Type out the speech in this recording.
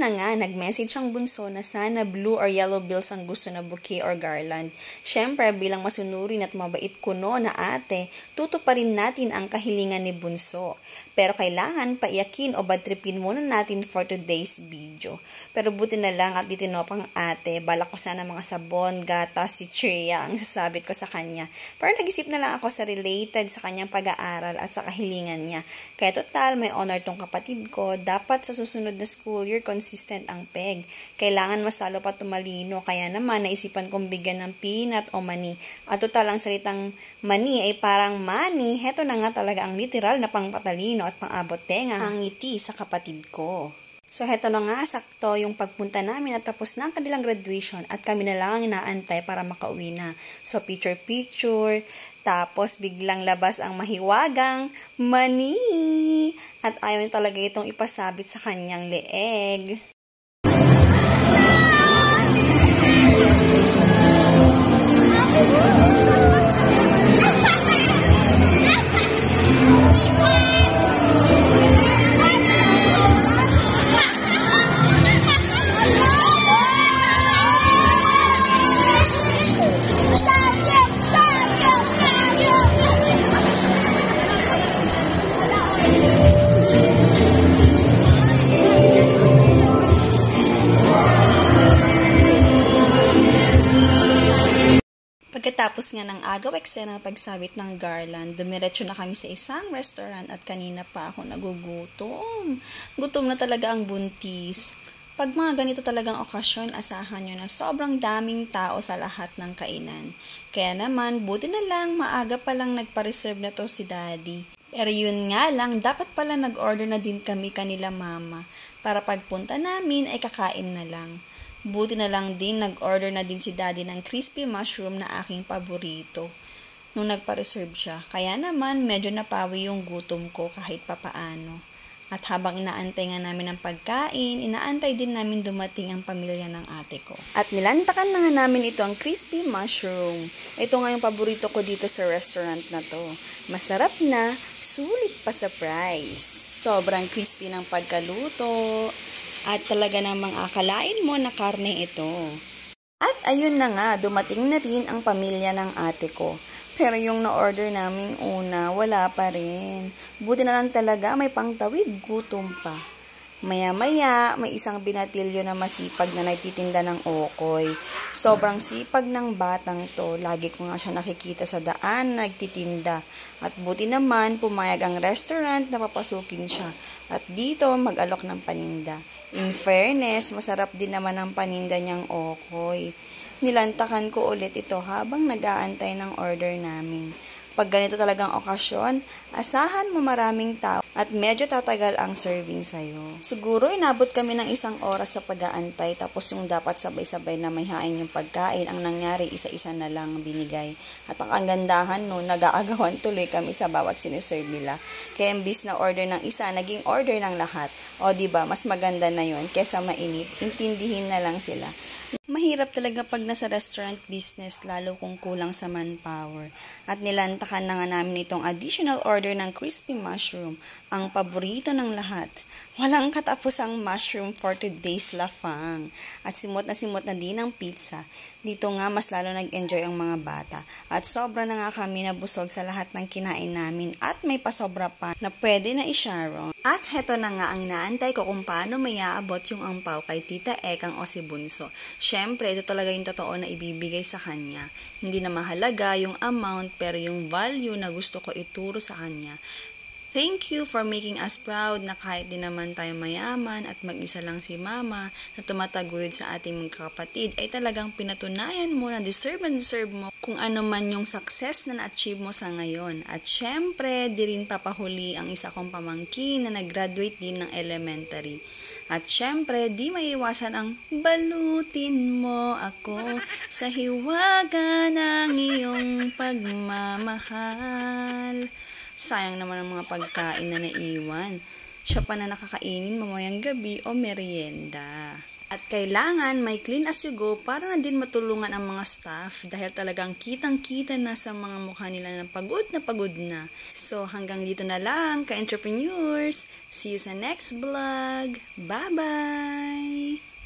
na nga, nag-message ang bunso na sana blue or yellow bills ang gusto na bouquet or garland. Syempre, bilang masunurin at mabait kuno na ate, tutuparin natin ang kahilingan ni bunso. Pero kailangan paiyakin o badtripin muna natin for today's video. Pero buti na lang at ditinopang ate, balak ko sana mga sabon, gatas, si Chiria ang sasabit ko sa kanya. Pero nag-isip na lang ako sa related sa kanyang pag-aaral at sa kahilingan niya. Kaya total, may honor tong kapatid ko, dapat sa susunod na school year, consistent ang peg. Kailangan mas lalo pa tumalino, kaya naman naisipan kong bigyan ng peanut o mani. At total, ang salitang mani ay parang money, heto na nga talaga ang literal na pangpatalino at pang-abot tenga ang ngiti sa kapatid ko. So, heto na nga, sakto yung pagpunta namin at tapos na ang kanilang graduation at kami na lang ang inaantay para makauwi na. So, picture-picture, tapos biglang labas ang mahiwagang mani at ayaw niya talaga itong ipasabit sa kanyang leeg. Pagkatapos nga ng agaw eksena ng pagsabit ng garland, dumiretso na kami sa isang restaurant at kanina pa ako nagugutom. Gutom na talaga ang buntis. Pag mga ganito talagang okasyon, asahan nyo na sobrang daming tao sa lahat ng kainan. Kaya naman, buti na lang maaga pa lang nagpa-reserve na to si daddy. Pero yun nga lang, dapat pala nag-order na din kami kanila mama para pagpunta namin ay kakain na lang. Buti na lang din, nag-order na din si daddy ng crispy mushroom na aking paborito nung nagpa-reserve siya. Kaya naman, medyo napawi yung gutom ko kahit papaano. At habang inaantay nga namin ang pagkain, inaantay din namin dumating ang pamilya ng ate ko. At nilantakan na nga namin ito ang crispy mushroom. Ito nga yung paborito ko dito sa restaurant na to. Masarap na, sulit pa sa price. Sobrang crispy ng pagkaluto. At talaga namang akalain mo na karne ito. At ayun na nga, dumating na rin ang pamilya ng ate ko. Pero yung na-order naming una, wala pa rin. Buti na lang talaga, may pangtawid, gutom pa. Maya-maya, may isang binatilyo na masipag na nagtitinda ng okoy. Sobrang sipag ng batang to. Lagi ko nga siya nakikita sa daan, nagtitinda. At buti naman, pumayag ang restaurant na papasukin siya. At dito, mag-alok ng paninda. In fairness, masarap din naman ang paninda niyang okoy. Nilantakan ko ulit ito habang nag-aantay ng order namin. Pag ganito talagang okasyon, asahan mo maraming tao at medyo tatagal ang serving sa'yo. Siguro inabot kami ng 1 oras sa pag-aantay tapos yung dapat sabay-sabay na may hain yung pagkain, ang nangyari isa-isa na lang binigay. At ang kagandahan nun, nag-aagawan tuloy kami sa bawat siniserve nila. Kaya imbis na order ng isa, naging order ng lahat. O diba, mas maganda na yun kesa mainip, intindihin na lang sila. Mahirap talaga pag nasa restaurant business, lalo kung kulang sa manpower. At nilantakan na nga namin itong additional order ng crispy mushroom, ang paborito ng lahat. Walang katapusang mushroom for today's lafang. At simot na din ang pizza. Dito nga mas lalo nag-enjoy ang mga bata. At sobra na nga kami nabusog sa lahat ng kinain namin at may pasobra pa na pwede na i-sharon. At heto na nga ang inaantay ko kung paano may aabot yung ampaw kay Tita Ekang o si Bunso. Syempre, ito talaga yung totoo na ibibigay sa kanya. Hindi na mahalaga yung amount pero yung value na gusto ko ituro sa kanya. Thank you for making us proud na kahit di naman tayo mayaman at mag-isa lang si Mama na tumataguyod sa ating mga kapatid ay talagang pinatunayan mo na deserve mo kung ano man yung success na na-achieve mo sa ngayon. At syempre, di rin papahuli ang isa kong pamangkin na nag-graduate din ng elementary. At syempre, di maiiwasan ang balutin mo ako sa hiwaga ng iyong pagmamahal. Sayang naman ang mga pagkain na naiwan. Siya pa na nakakainin mamayang gabi o merienda. At kailangan may clean as you go para na din matulungan ang mga staff dahil talagang kitang-kita na sa mga mukha nila na pagod na pagod na. So hanggang dito na lang ka-entrepreneurs. See you sa next vlog. Bye-bye!